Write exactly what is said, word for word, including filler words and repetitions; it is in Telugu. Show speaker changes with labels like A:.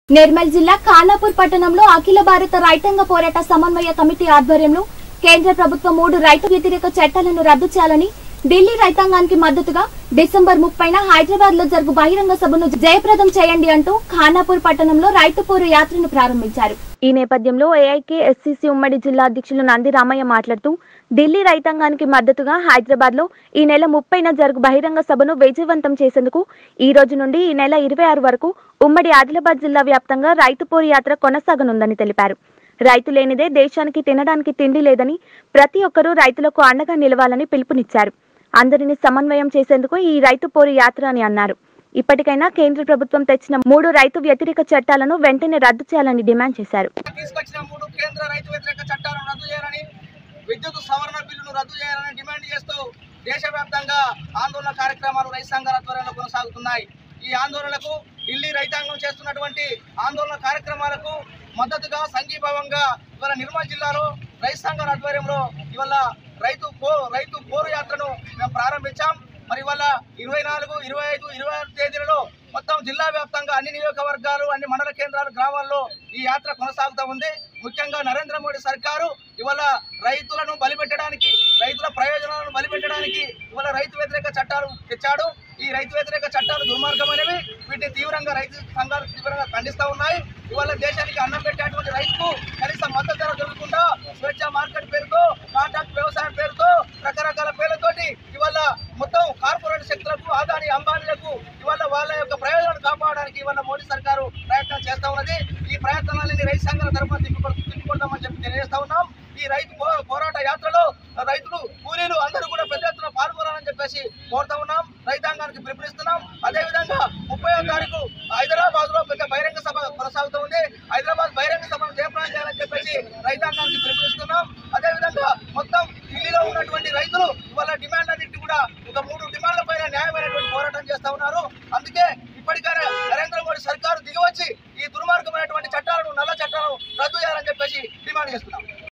A: నిర్మల్ జిల్లా ఖానాపూర్ పట్టణంలో అఖిల భారత రైతాంగ పోరాట సమన్వయ కమిటీ ఆధ్వర్యంలో కేంద్ర ప్రభుత్వం మూడు రైతు వ్యతిరేక చట్టాలను రద్దు చేయాలని ఢిల్లీ రైతాంగానికి మద్దతుగా డిసెంబర్ ముప్పైన హైదరాబాద్ లో జరుగు బహిరంగ సభను జయప్రదం చేయండి అంటూ ఖానాపూర్ పట్టణంలో రైతు పోరు యాత్రను ప్రారంభించారు। ఈ నేపథ్యంలో ఏఐకేఎస్సీసీ ఉమ్మడి జిల్లా అధ్యక్షులు నంది రామయ్య మాట్లాడుతూ ఢిల్లీ రైతాంగానికి మద్దతుగా హైదరాబాద్ లో ఈ నెల ముప్పైన జరుగు బహిరంగ సభను విజయవంతం చేసేందుకు ఈ రోజు నుండి ఈ నెల ఇరవై ఆరు వరకు ఉమ్మడి ఆదిలాబాద్ జిల్లా వ్యాప్తంగా రైతు పోరు యాత్ర కొనసాగనుందని తెలిపారు। రైతు లేనిదే దేశానికి తినడానికి తిండి లేదని ప్రతి ఒక్కరూ రైతులకు అండగా నిలవాలని పిలుపునిచ్చారు। అందరిని సమన్వయం చేసేందుకు ఈ రైతు పోరు యాత్ర అని అన్నారు। ఇప్పటికైనా కేంద్ర ప్రభుత్వం తెచ్చిన మూడు రైతు వ్యతిరేక చట్టాలను వెంటనే రద్దు చేయాలని డిమాండ్ చేశారు।
B: తీసుకొచ్చిన మూడు కేంద్ర రైతు వ్యతిరేక చట్టాలను రద్దు చేయాలని, విద్యుత్ సవరణ బిల్లును రద్దు చేయాలని డిమాండ్ చేస్తూ దేశవ్యాప్తంగా ఆందోళన కార్యక్రమాలు రైతు సంఘాల ఆధ్వర్యంలో కొనసాగుతున్నాయి। ఈ ఆందోళనకు ఢిల్లీ రైతాంగం చేస్తున్నటువంటి ఆందోళన కార్యక్రమాలకు మద్దతుగా సంఘీభావంగా ఇవాళ నిర్మల్ జిల్లాలో రైతు సంఘాల ఆధ్వర్యంలో ఇవాళ రైతు పో రైతు పోరు యాత్రను మేము ప్రారంభించాం। మరి ఇవాళ ఇరవై నాలుగు ఇరవై ఐదు ఇరవై ఆరు తేదీలలో మొత్తం జిల్లా వ్యాప్తంగా అన్ని నియోజకవర్గాలు అన్ని మండల కేంద్రాలు గ్రామాల్లో ఈ యాత్ర కొనసాగుతూ ఉంది। ముఖ్యంగా నరేంద్ర మోడీ సర్కారు ఇవాళ రైతులను బలిపెట్టడానికి, రైతుల ప్రయోజనాలను బలిపెట్టడానికి ఇవాళ రైతు వ్యతిరేక చట్టాలు తెచ్చాడు। ఈ రైతు వ్యతిరేక చట్టాలు దుర్మార్గమైనవి, వీటిని తీవ్రంగా రైతు సంఘాలు తీవ్రంగా ఖండిస్తూ ఉన్నాయి। ఇవాళ దేశానికి అన్నం పెట్టేటువంటి రైతుకు కనీస మద్దతు ధర దొరకకుండా స్వేచ్ఛ మార్కెట్ పేరుతో, కాంట్రాక్ట్ వ్యవసాయం పేరుతో, రకరకాల పేర్లతోటి ఇవాళ మొత్తం కార్పొరేట్ శక్తులకు, ఆదాని అంబానీలకు ఇవాళ వాళ్ళ యొక్క ప్రయోజనాలు కాపాడడానికి ఇవాళ మోడీ సర్కారు ప్రయత్నం చేస్తూ ఉన్నది। ఈ ప్రయత్నాలని రైతు సంఘాల తరఫున తిప్పుకొడతామని చెప్పి తెలియజేస్తా ఉన్నాం। ఈ రైతు పోరాట యాత్రలో రైతులు, కూలీలు అందరూ కూడా పెద్ద ఎత్తున పాల్గొనాలని చెప్పేసి కోరుతా ఉన్నాం, రైతాంగానికి పిలుపునిస్తున్నాం। అదేవిధంగా ముప్పై తారీఖు హైదరాబాద్ లో పెద్ద బహిరంగ సభ కొనసాగుతూ ఉంది। హైదరాబాద్ బహిరంగ సభను జయప్రదం చేయాలని చెప్పేసి రైతాంగానికి పిలుపునిస్తున్నాం। అదేవిధంగా మొత్తం ఢిల్లీలో ఉన్నటువంటి రైతులు వాళ్ళ డిమాండ్ అన్నింటి కూడా ఒక మూడు డిమాండ్ల పైన న్యాయమైనటువంటి పోరాటం చేస్తా ఉన్నారు। అందుకే